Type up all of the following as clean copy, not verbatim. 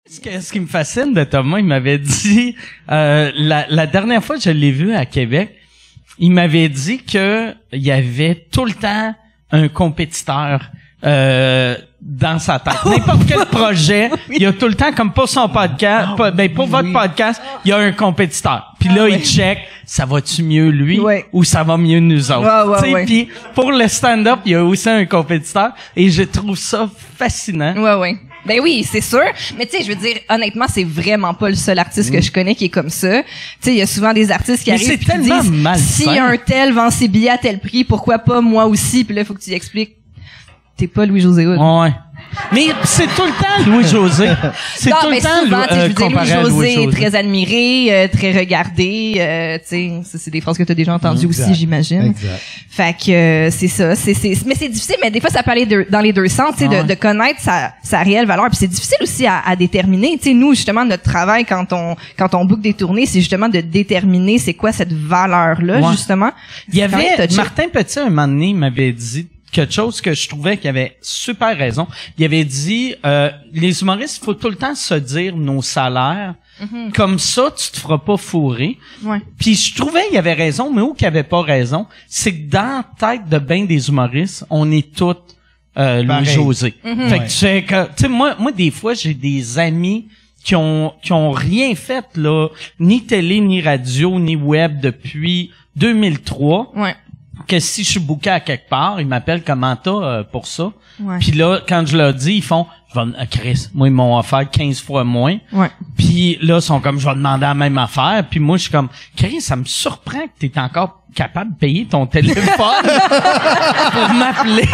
Ce qui me fascine de Thomas, il m'avait dit, la dernière fois que je l'ai vu à Québec, il m'avait dit que il y avait tout le temps un compétiteur dans sa tête. N'importe quel projet, il y a tout le temps, comme pour son podcast, pour votre podcast, il y a un compétiteur. Puis là, il check, ça va-tu mieux lui ou ça va mieux nous autres? Tu sais, puis pour le stand-up, il y a aussi un compétiteur et je trouve ça fascinant. Ben oui, c'est sûr. Mais tu sais, je veux dire, honnêtement, c'est vraiment pas le seul artiste que je connais qui est comme ça. Tu sais, il y a souvent des artistes qui arrivent et qui disent, si un tel vend ses billets à tel prix, pourquoi pas moi aussi? Puis là, il faut que tu y expliques. T'es pas Louis-José Hood. Ouais. Mais c'est tout le temps Louis-José. C'est tout le temps souvent, je veux dire, Louis-José est très admiré, très regardé. Tu sais, c'est des phrases que tu as déjà entendues aussi, j'imagine. Exact. Fait que c'est ça. Mais c'est difficile, mais des fois, ça peut aller dans les deux sens, tu sais, de connaître sa réelle valeur. Puis c'est difficile aussi à déterminer. Tu sais, nous, justement, notre travail quand on book des tournées, c'est justement de déterminer c'est quoi cette valeur-là, justement. Il y avait Martin Petit, un moment donné, m'avait dit quelque chose que je trouvais qu'il avait super raison. Il avait dit, les humoristes, il faut tout le temps se dire nos salaires. Comme ça, tu te feras pas fourrer. Puis je trouvais qu'il avait raison, mais où qu'il avait pas raison, c'est que dans la tête de ben des humoristes, on est tous Louis-José. Fait que tu sais, moi, des fois, j'ai des amis qui ont rien fait, là, ni télé, ni radio, ni web depuis 2003. Que si je suis booké à quelque part, ils m'appellent Commenta pour ça. Puis là, quand je leur dis, ils font Chris, moi ils m'ont offert 15 fois moins. Puis là, ils sont comme je vais demander la même affaire. Puis moi je suis comme Chris, ça me surprend que t'es encore capable de payer ton téléphone pour m'appeler.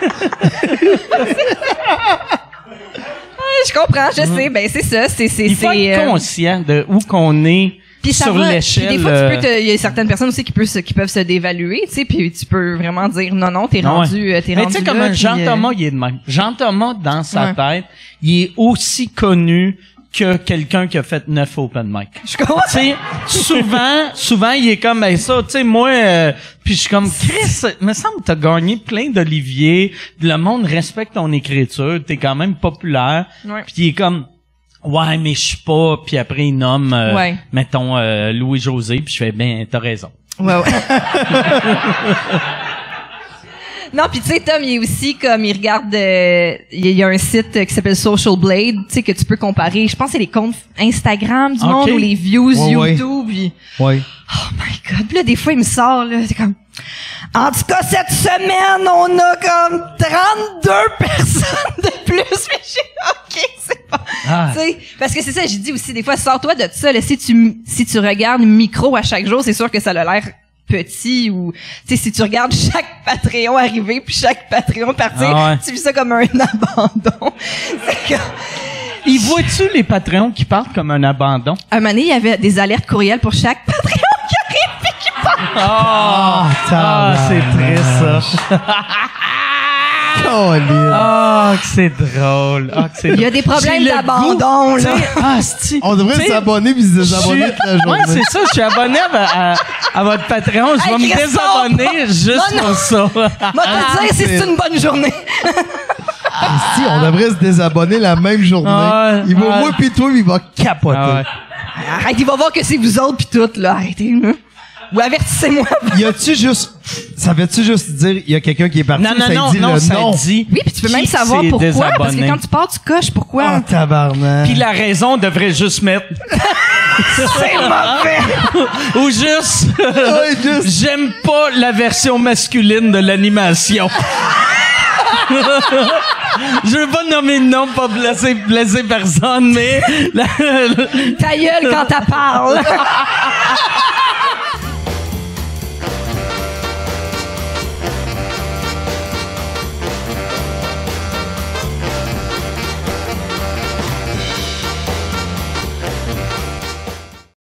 Je comprends, je sais, ben c'est ça, il faut être conscient de où qu'on est. Puis ça sur va. l'échelle. Puis des fois, il y a certaines personnes aussi qui peuvent se dévaluer, tu sais, puis tu peux vraiment dire non, t'es rendu, Mais tu sais, comme Jean-Thomas, il est de même. Jean-Thomas, dans sa tête, il est aussi connu que quelqu'un qui a fait 9 open mic. Je comprends. Tu sais, souvent, il est comme, ben ça, tu sais, moi, puis je suis comme, Chris, me semble que t'as gagné plein d'Olivier, le monde respecte ton écriture, t'es quand même populaire. Puis il est comme, ouais, mais je suis pas, puis après il nomme mettons Louis-José, puis je fais ben t'as raison. Non, puis tu sais, Tom, il est aussi comme il regarde il y a un site qui s'appelle Social Blade, tu sais, que tu peux comparer, je pense que c'est les comptes Instagram du monde ou les views YouTube. Puis, oh my God. Puis là, des fois, il me sort, là, c'est comme en tout cas, cette semaine, on a comme 32 personnes de plus. Mais OK, c'est pas... Tu sais, parce que c'est ça, j'ai dit aussi, des fois, sors-toi de ça. Là, si tu regardes micro à chaque jour, c'est sûr que ça a l'air petit ou... Tu sais, si tu regardes chaque Patreon arriver puis chaque Patreon partir, tu vis ça comme un abandon. C'est comme... Il voit-tu les Patreons qui partent comme un abandon? Un moment donné, il y avait des alertes courriels pour chaque Patreon qui arrive puis qui part. C'est triste, ça. Que c'est drôle. Il y a des problèmes d'abandon, là. On devrait s'abonner puis se désabonner toute la journée. Ouais, c'est ça. Je suis abonné à votre Patreon. Je vais me désabonner juste pour ça. Moi, te dire si c'est une bonne journée. Si, on devrait se désabonner la même journée. Il va moi pis toi, il va capoter. Arrête, il va voir que c'est vous autres pis tout, là. Arrêtez, là. Ou avertissez-moi. Ça veut-tu juste dire, il y a quelqu'un qui est parti? Non, ça dit. Oui, puis tu peux même savoir pourquoi. Parce que quand tu pars, tu coches pourquoi. Oh, tabarnak. Puis la raison devrait juste mettre. C'est mauvais. Ou juste. J'aime pas la version masculine de l'animation. Je veux pas nommer de nom, pas blesser personne, mais... Ta gueule quand t'as parles.